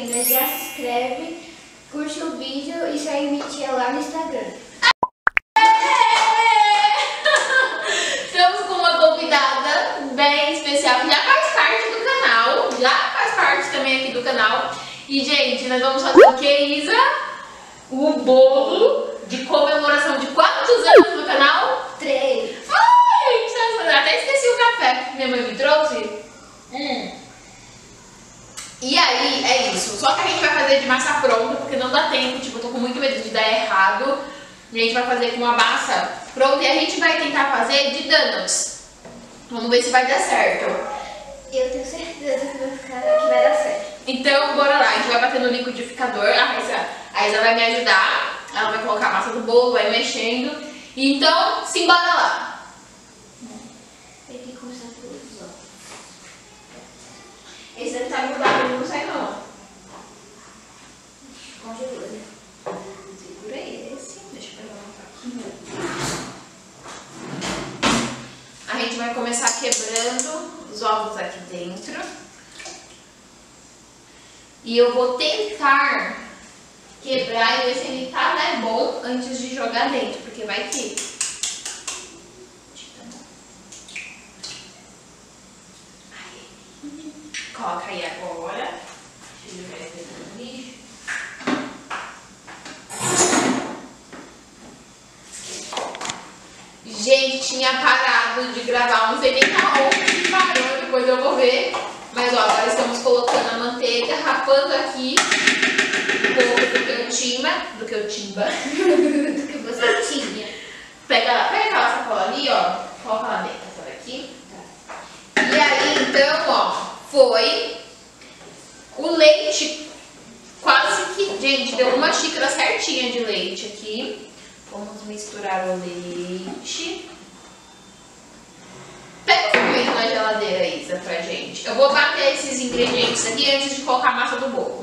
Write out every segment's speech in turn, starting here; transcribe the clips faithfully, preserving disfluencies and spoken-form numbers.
meninas, já se inscreve, curte o vídeo e segue minha tia lá no Instagram. Estamos com uma convidada bem especial, que já faz parte do canal, já faz parte também aqui do canal. E, gente, nós vamos fazer o que, Isa? O bolo de comemoração de quantos anos no canal? Três. Ai, gente, até esqueci o café que minha mãe me trouxe. Hum. E aí, é isso. Só que a gente vai fazer de massa pronta, porque não dá tempo. Tipo, eu tô com muito medo de dar errado. E a gente vai fazer com uma massa pronta e a gente vai tentar fazer de donuts. Vamos ver se vai dar certo. Eu tenho certeza que vai, ficar, que vai dar certo. Então, bora lá. A gente vai bater no liquidificador. A Isa, a Isa vai me ajudar. Ela vai colocar a massa do bolo, vai mexendo. Então, simbora lá. Tem que começar pelos ovos. Esse deve estar grudado, ele não sai não. Congelou, né? Segura esse. Deixa eu pegar uma faquinha. A gente vai começar quebrando os ovos aqui dentro. E eu vou tentar quebrar e ver se ele tá, né, bom antes de jogar dentro, porque vai que... Coloca aí agora. Deixa eu jogar esse aqui no lixo. Gente, tinha parado de gravar, não sei nem aonde que parou, depois eu vou ver. Mas ó, agora estamos colocando a manteiga, rapando aqui um pouco do que eu tinha, do que eu timba, Do que você tinha. Pega, pega aquela sacola ali, ó, coloca lá dentro, essa daqui. Tá. E aí, então, ó, foi o leite, quase que, gente, deu uma xícara certinha de leite aqui. Vamos misturar o leite. Pega o fermento na geladeira, Isa, pra gente. Eu vou bater esses ingredientes aqui antes de colocar a massa do bolo.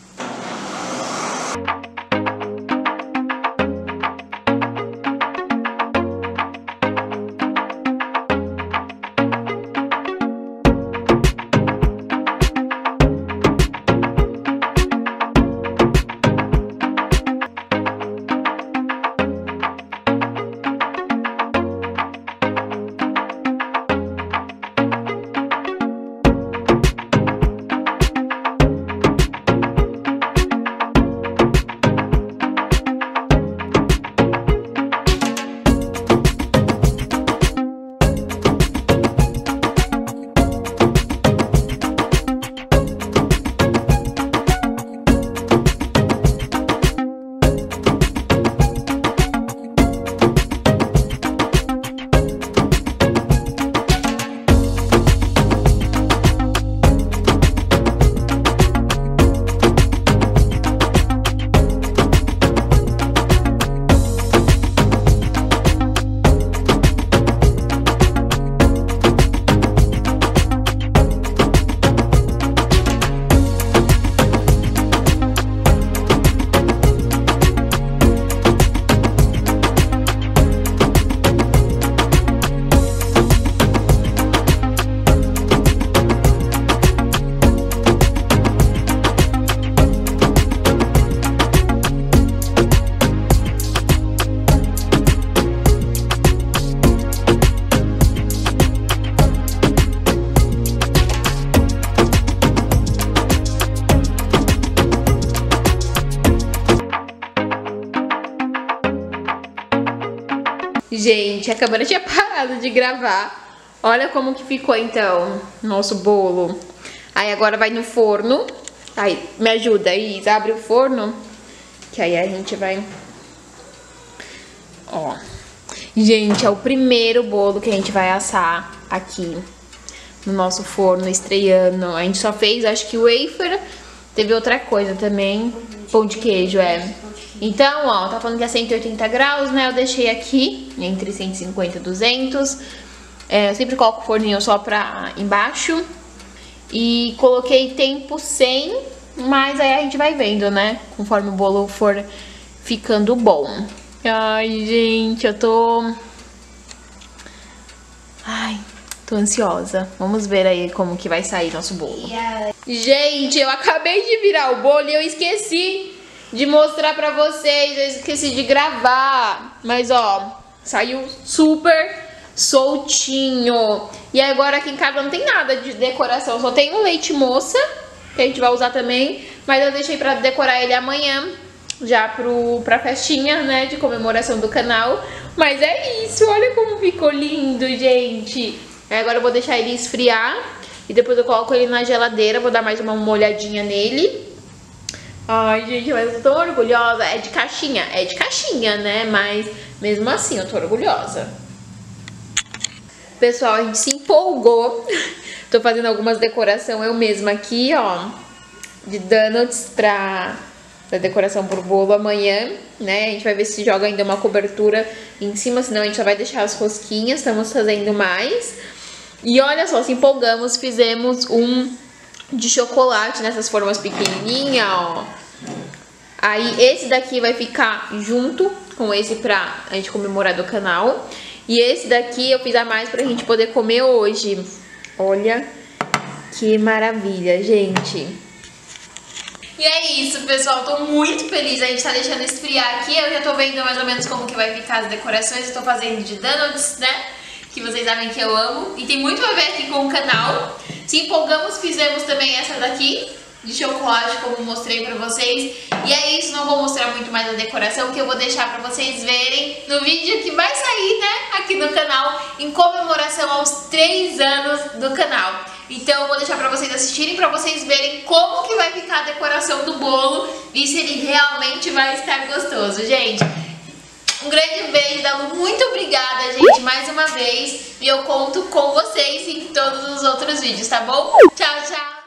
Gente, a câmera tinha parado de gravar. Olha como que ficou então nosso bolo. Aí agora vai no forno. Aí, me ajuda, Isa, abre o forno. Que aí a gente vai... Ó. Gente, é o primeiro bolo que a gente vai assar aqui no nosso forno, estreando. A gente só fez, acho que o wafer. Teve outra coisa também. Pão de queijo, é. Então, ó, tá falando que é cento e oitenta graus, né? Eu deixei aqui entre cento e cinquenta e duzentos. É, eu sempre coloco o forninho só pra embaixo. E coloquei tempo cem, mas aí a gente vai vendo, né? Conforme o bolo for ficando bom. Ai, gente, eu tô... Ai, Tô ansiosa. Vamos ver aí como que vai sair nosso bolo. E a... Gente, eu acabei de virar o bolo e eu esqueci de mostrar pra vocês. Eu esqueci de gravar. Mas, ó, saiu super soltinho. E agora aqui em casa não tem nada de decoração. Só tem um leite moça, que a gente vai usar também. Mas eu deixei pra decorar ele amanhã. Já pro, pra festinha, né, de comemoração do canal. Mas é isso, olha como ficou lindo, gente. Agora eu vou deixar ele esfriar e depois eu coloco ele na geladeira. Vou dar mais uma molhadinha nele. Ai, gente, mas eu tô tão orgulhosa. É de caixinha, é de caixinha, né? Mas mesmo assim eu tô orgulhosa. Pessoal, a gente se empolgou. Tô fazendo algumas decorações eu mesma aqui, ó, de donuts pra... da decoração pro bolo amanhã, né? A gente vai ver se joga ainda uma cobertura em cima, senão a gente só vai deixar as rosquinhas. Estamos fazendo mais. E olha só, se empolgamos, fizemos um de chocolate nessas formas pequenininhas, ó. Aí esse daqui vai ficar junto com esse pra a gente comemorar do canal. E esse daqui eu fiz a mais pra gente poder comer hoje. Olha que maravilha, gente. E é isso, pessoal, tô muito feliz, a gente tá deixando esfriar aqui. Eu já tô vendo mais ou menos como que vai ficar as decorações. Eu tô fazendo de donuts, né, que vocês sabem que eu amo. E tem muito a ver aqui com o canal. Se empolgamos, fizemos também essa daqui, de chocolate, como mostrei pra vocês. E é isso, não vou mostrar muito mais a decoração, que eu vou deixar pra vocês verem no vídeo que vai sair, né, aqui no canal, em comemoração aos três anos do canal. Então eu vou deixar pra vocês assistirem, pra vocês verem como que vai ficar a decoração do bolo e se ele realmente vai estar gostoso, gente. Um grande beijo, Dalu, muito obrigada, gente, mais uma vez. E eu conto com vocês em todos os outros vídeos, tá bom? Tchau, tchau!